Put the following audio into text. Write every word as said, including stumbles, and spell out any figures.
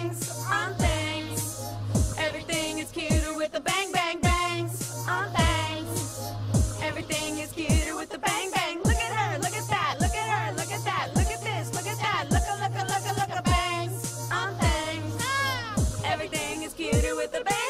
bangs on things. Everything is cuter with the bang, bang, bangs on things. Everything is cuter with the bang, bang. Look at her, look at that, look at her, look at that, look at this, look at that, look a, look a, look a, look a, bangs on things. Everything is cuter with the bang.